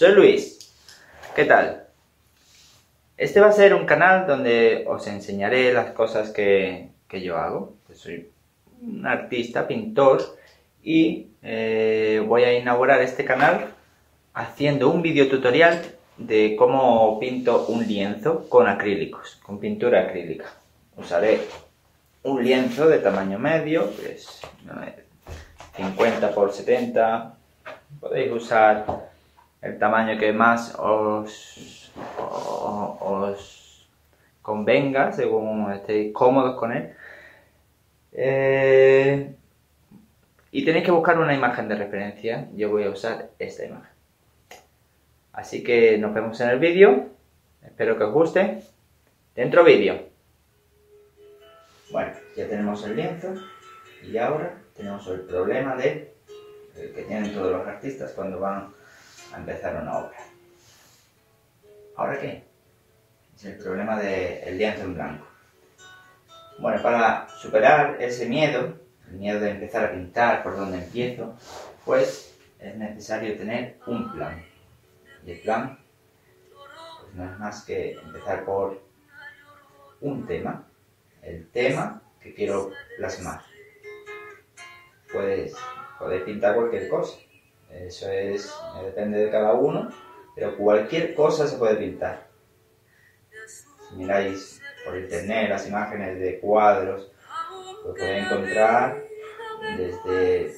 Soy Luis, ¿qué tal? Este va a ser un canal donde os enseñaré las cosas que yo hago. Pues soy un artista, pintor y voy a inaugurar este canal haciendo un video tutorial de cómo pinto un lienzo con acrílicos, con pintura acrílica. Usaré un lienzo de tamaño medio, pues 50 por 70, podéis usar el tamaño que más os convenga, según estéis cómodos con él. Y tenéis que buscar una imagen de referencia. Yo voy a usar esta imagen. Así que nos vemos en el vídeo. Espero que os guste. Dentro vídeo. Bueno, ya tenemos el lienzo. Y ahora tenemos el problema que tienen todos los artistas cuando van a empezar una obra. ¿Ahora qué? Es el problema del lienzo en blanco. Bueno, para superar ese miedo, el miedo de empezar a pintar, por dónde empiezo, pues es necesario tener un plan. Y el plan pues no es más que empezar por un tema, el tema que quiero plasmar. Podéis pintar cualquier cosa, eso depende de cada uno, pero cualquier cosa se puede pintar. Si miráis por internet las imágenes de cuadros, pues podéis encontrar desde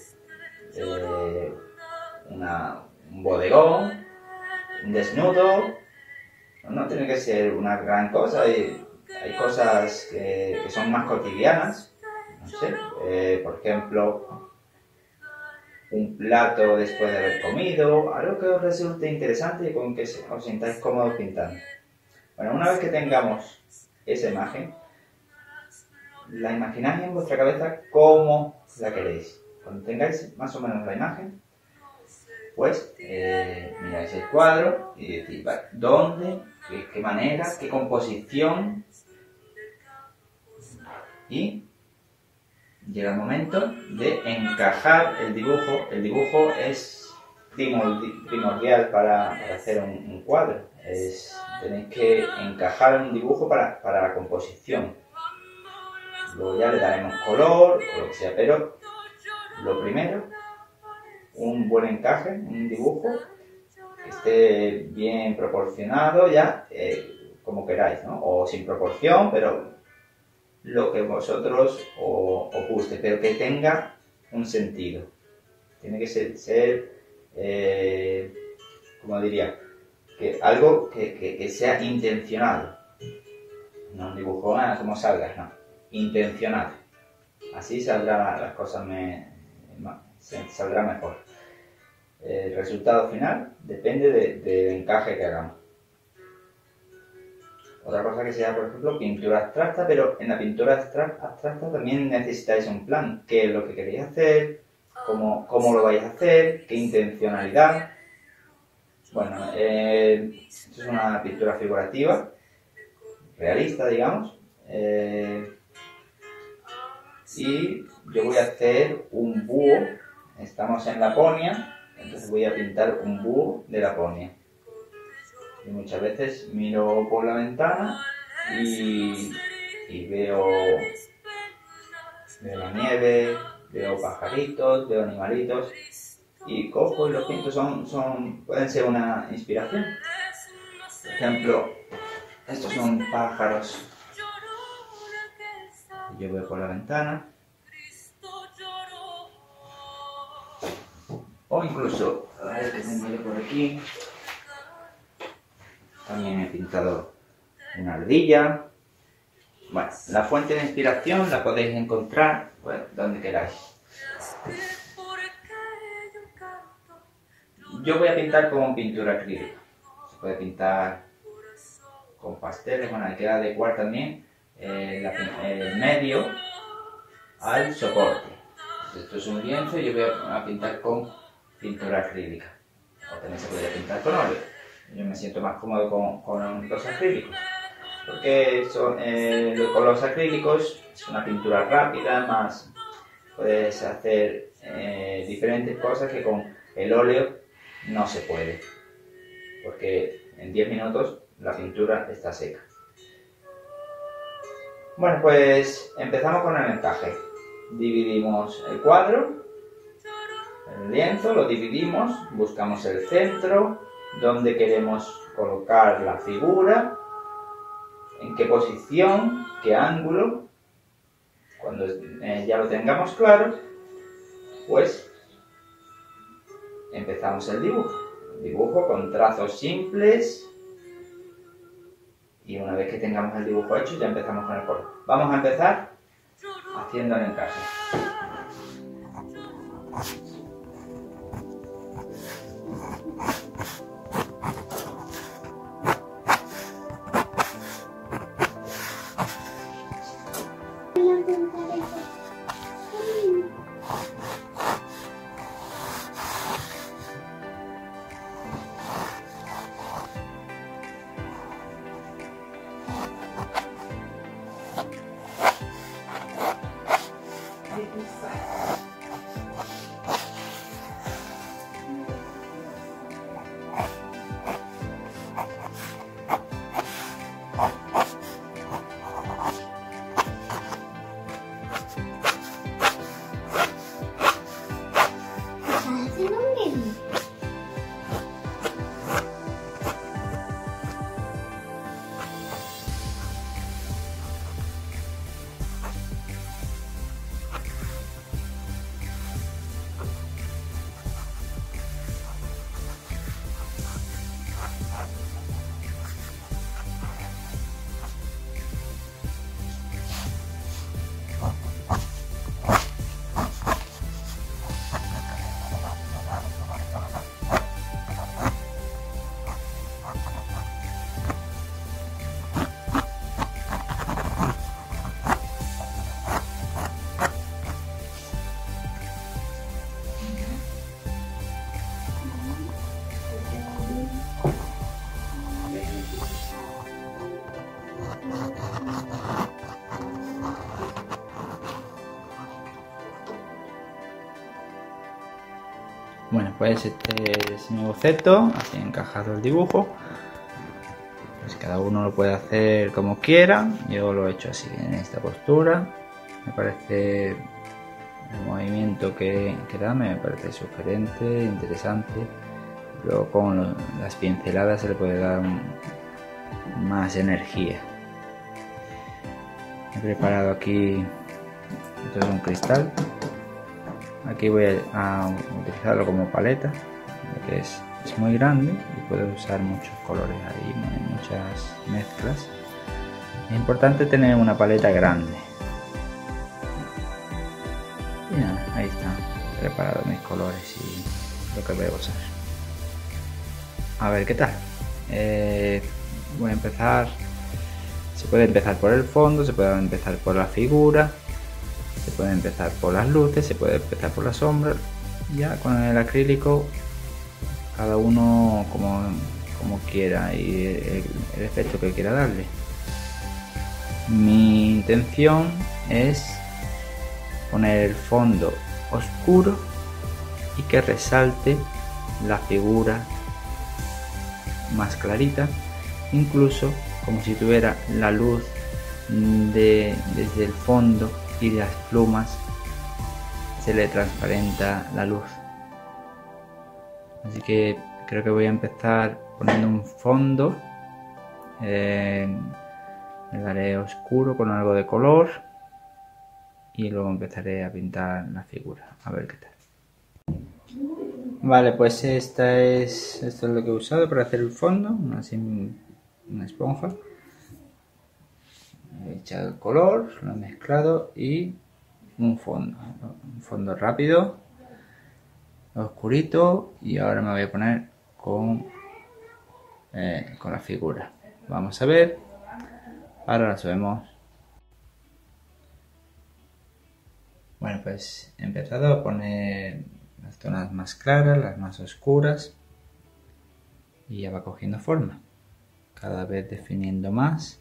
un bodegón, un desnudo. No tiene que ser una gran cosa, hay cosas que son más cotidianas, no sé, por ejemplo, un plato después de haber comido, algo que os resulte interesante y con que os sintáis cómodos pintando. Bueno, una vez que tengamos esa imagen, la imagináis en vuestra cabeza como la queréis. Cuando tengáis más o menos la imagen, pues miráis el cuadro y decís, vale, ¿dónde? ¿Qué manera? ¿Qué composición? Y llega el momento de encajar el dibujo. El dibujo es primordial para hacer un cuadro. Tenéis que encajar un dibujo para la composición. Luego ya le daremos color o lo que sea, pero lo primero, un buen encaje, un dibujo que esté bien proporcionado, ya como queráis, ¿no? O sin proporción, pero lo que vosotros os guste, pero que tenga un sentido. Tiene que ser como diría, algo que sea intencionado. No un dibujo como salgas, no. Intencionado. Así saldrán las cosas, saldrá mejor. El resultado final depende del encaje que hagamos. Otra cosa que sea, por ejemplo, pintura abstracta, pero en la pintura abstracta también necesitáis un plan. ¿Qué es lo que queréis hacer? ¿Cómo lo vais a hacer? ¿Qué intencionalidad? Bueno, esto es una pintura figurativa, realista, digamos. Y yo voy a hacer un búho. Estamos en Laponia, entonces voy a pintar un búho de Laponia. Y muchas veces miro por la ventana y veo la nieve, veo pajaritos, veo animalitos y cojo y los pinto. Pueden ser una inspiración. Por ejemplo, estos son pájaros. Yo veo por la ventana. O incluso, a ver que me mire por aquí. También he pintado una ardilla. Bueno, la fuente de inspiración la podéis encontrar, bueno, donde queráis. Yo voy a pintar con pintura acrílica. Se puede pintar con pasteles, bueno, hay que adecuar también el medio al soporte. Esto es un lienzo y yo voy a pintar con pintura acrílica. O también se puede pintar con óleo. Yo me siento más cómodo con los acrílicos, porque con los acrílicos es una pintura rápida, puedes hacer diferentes cosas que con el óleo no se puede. porque en 10 minutos la pintura está seca. Bueno, pues empezamos con el encaje. Dividimos el cuadro, el lienzo, lo dividimos, buscamos el centro, donde queremos colocar la figura, en qué posición, qué ángulo. Cuando ya lo tengamos claro, pues empezamos el dibujo. El dibujo con trazos simples. Y una vez que tengamos el dibujo hecho, ya empezamos con el color. Vamos a empezar haciendo el encaje. Bueno, pues este es mi boceto, así encajado el dibujo. Pues cada uno lo puede hacer como quiera. Yo lo he hecho así, en esta postura. Me parece el movimiento que da, me parece sugerente, interesante. Luego con las pinceladas se le puede dar más energía. He preparado aquí, esto es un cristal. Aquí voy a utilizarlo como paleta, que es muy grande y puedo usar muchos colores ahí, muchas mezclas. Es importante tener una paleta grande. Y nada, ahí está, preparado mis colores y lo que voy a usar. A ver qué tal. Voy a empezar. Se puede empezar por el fondo, se puede empezar por la figura. Se puede empezar por las luces, se puede empezar por la sombra. Ya con el acrílico, cada uno como quiera y el efecto que quiera darle. Mi intención es poner el fondo oscuro y que resalte la figura más clarita, incluso como si tuviera la luz desde el fondo y de las plumas se le transparenta la luz. Así que creo que voy a empezar poniendo un fondo, le daré oscuro con algo de color y luego empezaré a pintar la figura, a ver qué tal. Vale, pues esto es lo que he usado para hacer el fondo, así una esponja. He echado el color, lo he mezclado y un fondo rápido, oscurito, y ahora me voy a poner con la figura. Vamos a ver, ahora la subimos. Bueno, pues he empezado a poner las zonas más claras, las más oscuras, y ya va cogiendo forma, cada vez definiendo más.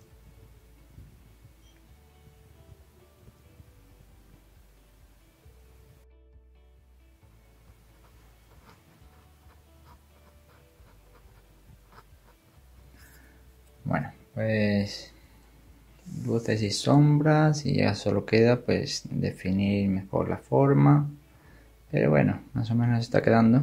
Bueno, pues luces y sombras y ya solo queda pues definir mejor la forma, pero bueno, más o menos está quedando.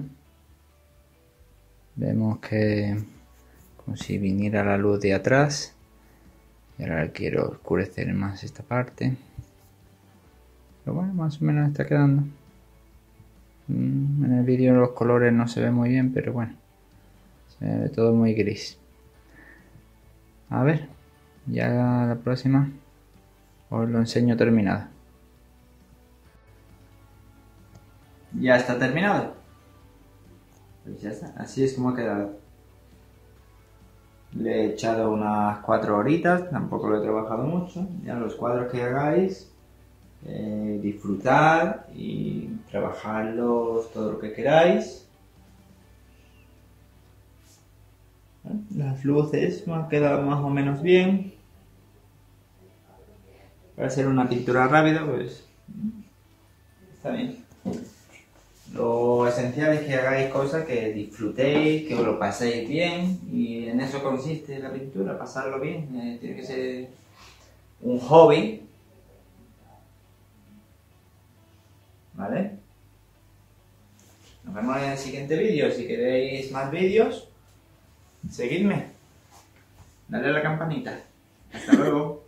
Vemos que como si viniera la luz de atrás y ahora quiero oscurecer más esta parte, pero bueno, más o menos está quedando. En el vídeo los colores no se ven muy bien, pero bueno, se ve todo muy gris. A ver, ya la próxima os lo enseño terminado. Ya está terminado. Pues ya está, así es como ha quedado. Le he echado unas 4 horitas, tampoco lo he trabajado mucho. Ya los cuadros que hagáis, disfrutar y trabajarlos todo lo que queráis. Las luces me han quedado más o menos bien. Para ser una pintura rápida, pues está bien. Lo esencial es que hagáis cosas que disfrutéis, que os lo paséis bien, y en eso consiste la pintura, pasarlo bien. Tiene que ser un hobby, ¿vale? Nos vemos en el siguiente vídeo. Si queréis más vídeos, seguidme, dale a la campanita. Hasta luego.